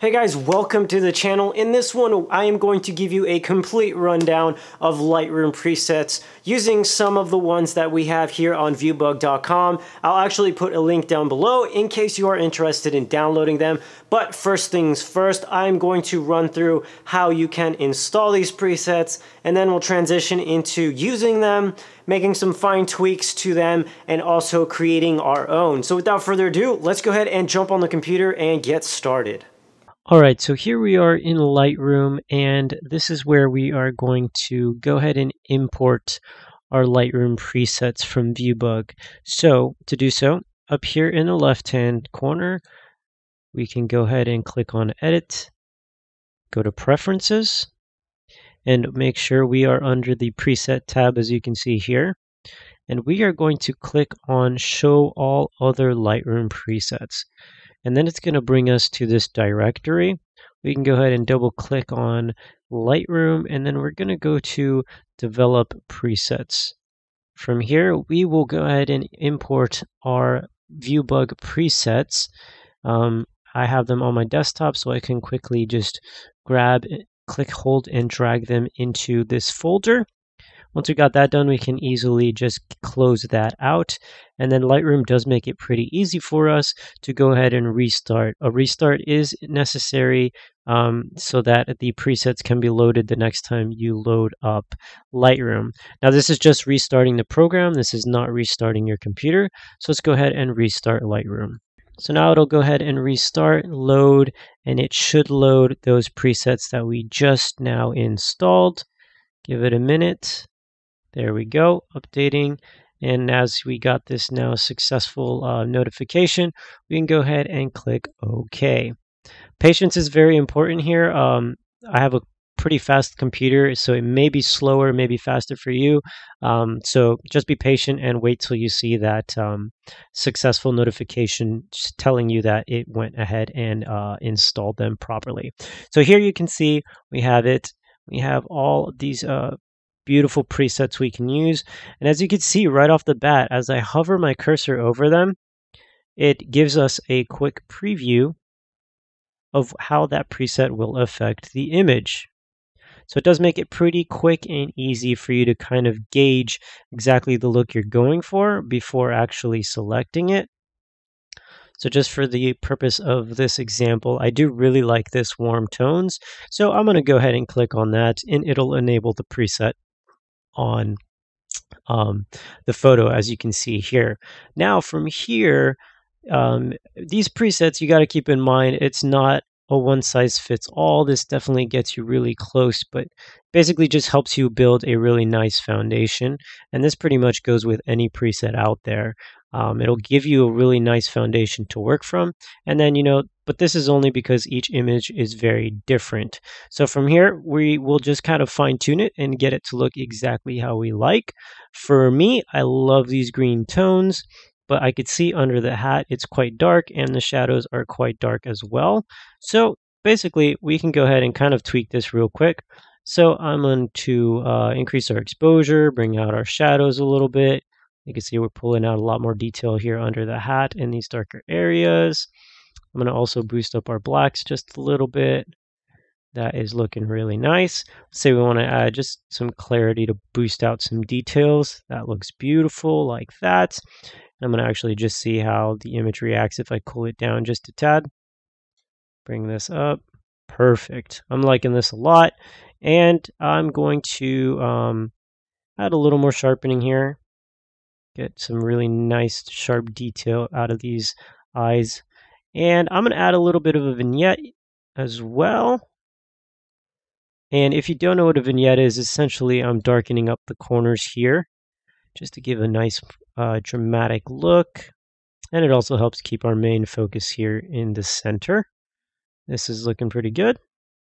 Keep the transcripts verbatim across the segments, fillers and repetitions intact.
Hey guys, welcome to the channel. In this one, I am going to give you a complete rundown of Lightroom presets using some of the ones that we have here on viewbug dot com. I'll actually put a link down below in case you are interested in downloading them. But first things first, I'm going to run through how you can install these presets, and then we'll transition into using them, making some fine tweaks to them, and also creating our own. So without further ado, let's go ahead and jump on the computer and get started. Alright, so here we are in Lightroom, and this is where we are going to go ahead and import our Lightroom presets from Viewbug. So to do so, up here in the left hand corner, we can go ahead and click on Edit, go to Preferences, and make sure we are under the Preset tab as you can see here. And we are going to click on Show All Other Lightroom Presets. And then it's going to bring us to this directory. We can go ahead and double click on Lightroom, and then we're going to go to Develop Presets. From here, we will go ahead and import our Viewbug presets. Um, I have them on my desktop, so I can quickly just grab, click, hold, and drag them into this folder. Once we got that done, we can easily just close that out. And then Lightroom does make it pretty easy for us to go ahead and restart. A restart is necessary um, so that the presets can be loaded the next time you load up Lightroom. Now this is just restarting the program. This is not restarting your computer. So let's go ahead and restart Lightroom. So now it'll go ahead and restart, load, and it should load those presets that we just now installed. Give it a minute. There we go, updating. And as we got this now successful uh, notification, we can go ahead and click OK. Patience is very important here. Um, I have a pretty fast computer, so it may be slower, maybe faster for you. Um, so just be patient and wait till you see that um, successful notification telling you that it went ahead and uh, installed them properly. So here you can see we have it. We have all of these uh, beautiful presets we can use. And as you can see right off the bat, as I hover my cursor over them, it gives us a quick preview of how that preset will affect the image. So it does make it pretty quick and easy for you to kind of gauge exactly the look you're going for before actually selecting it. So just for the purpose of this example, I do really like this warm tones. So I'm going to go ahead and click on that, and it'll enable the preset on um, the photo, as you can see here. Now from here, um, these presets, you got to keep in mind, it's not a one size fits all. This definitely gets you really close, but basically just helps you build a really nice foundation. And this pretty much goes with any preset out there. Um, it'll give you a really nice foundation to work from. And then, you know, but this is only because each image is very different. So from here, we will just kind of fine tune it and get it to look exactly how we like. For me, I love these green tones, but I could see under the hat, it's quite dark, and the shadows are quite dark as well. So basically, we can go ahead and kind of tweak this real quick. So I'm going to uh, increase our exposure, bring out our shadows a little bit. You can see we're pulling out a lot more detail here under the hat in these darker areas. I'm going to also boost up our blacks just a little bit. That is looking really nice. Let's say we want to add just some clarity to boost out some details. That looks beautiful like that. I'm going to actually just see how the image reacts if I cool it down just a tad. Bring this up. Perfect. I'm liking this a lot. And I'm going to um, add a little more sharpening here. Get some really nice sharp detail out of these eyes. And I'm going to add a little bit of a vignette as well. And if you don't know what a vignette is, essentially I'm darkening up the corners here just to give a nice uh, dramatic look. And it also helps keep our main focus here in the center. This is looking pretty good.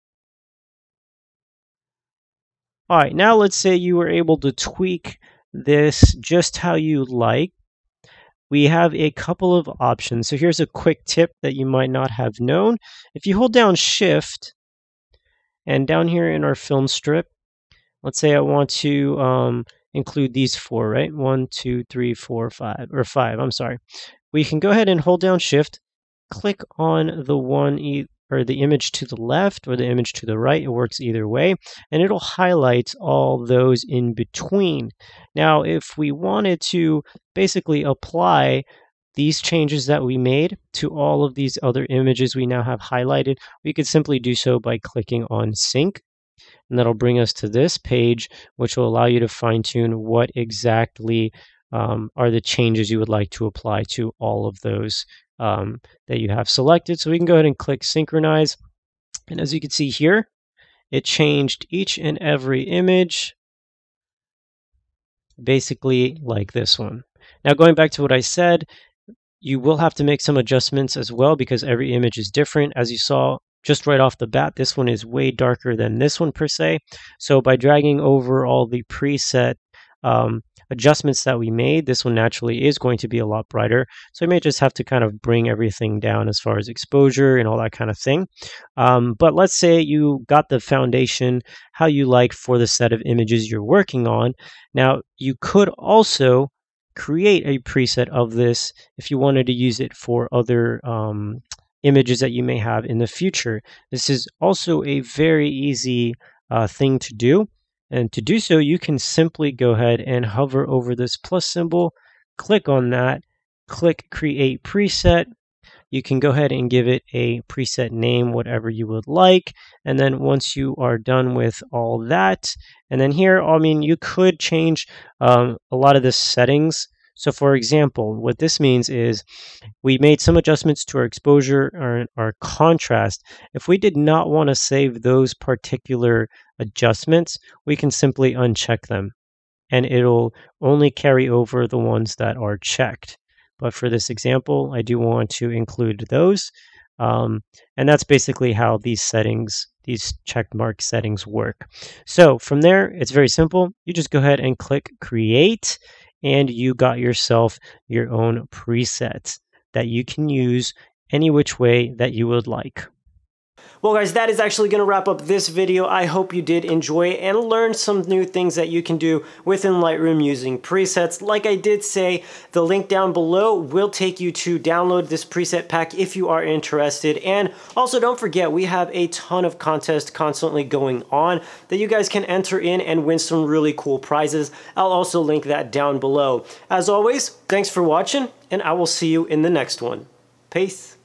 All right, now let's say you were able to tweak this just how you like. We have a couple of options. So here's a quick tip that you might not have known. If you hold down Shift, and down here in our film strip, let's say I want to um, include these four, right? One, two, three, four, five, or five, I'm sorry. We can go ahead and hold down Shift, click on the one e or the image to the left or the image to the right. It works either way, and it'll highlight all those in between. Now, if we wanted to basically apply these changes that we made to all of these other images we now have highlighted, we could simply do so by clicking on Sync. And that'll bring us to this page, which will allow you to fine tune what exactly um, are the changes you would like to apply to all of those um, that you have selected. So we can go ahead and click Synchronize. And as you can see here, it changed each and every image basically like this one. Now, going back to what I said, you will have to make some adjustments as well because every image is different. As you saw just right off the bat, this one is way darker than this one per se. So by dragging over all the preset um, adjustments that we made, this one naturally is going to be a lot brighter. So you may just have to kind of bring everything down as far as exposure and all that kind of thing. Um, but let's say you got the foundation how you like for the set of images you're working on. Now, you could also create a preset of this if you wanted to use it for other um, images that you may have in the future. This is also a very easy uh, thing to do. And to do so, you can simply go ahead and hover over this plus symbol, click on that, click Create Preset. You can go ahead and give it a preset name, whatever you would like. And then once you are done with all that, and then here, I mean, you could change um, a lot of the settings. So for example, what this means is we made some adjustments to our exposure or our contrast. If we did not want to save those particular adjustments, we can simply uncheck them, and it'll only carry over the ones that are checked. But for this example, I do want to include those. Um, and that's basically how these settings, these checkmark settings work. So from there, it's very simple. You just go ahead and click Create, and you got yourself your own presets that you can use any which way that you would like. Well guys, that is actually going to wrap up this video. I hope you did enjoy it and learn some new things that you can do within Lightroom using presets. Like I did say, the link down below will take you to download this preset pack if you are interested. And also don't forget, we have a ton of contests constantly going on that you guys can enter in and win some really cool prizes. I'll also link that down below. As always, thanks for watching, and I will see you in the next one. Peace.